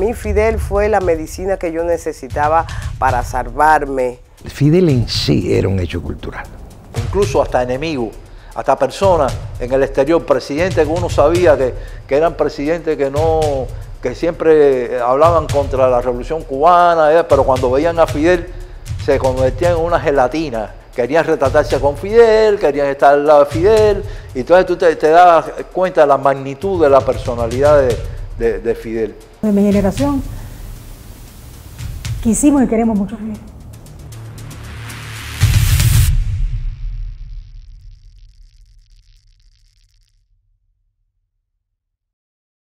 mí Fidel fue la medicina que yo necesitaba para salvarme. Fidel en sí era un hecho cultural. Incluso hasta enemigos, hasta personas en el exterior, presidentes que uno sabía que eran presidentes que siempre hablaban contra la revolución cubana, pero cuando veían a Fidel se convertían en una gelatina. Querían retratarse con Fidel, querían estar al lado de Fidel, y entonces tú te das cuenta de la magnitud de la personalidad de Fidel. De mi generación quisimos y queremos mucho a Fidel.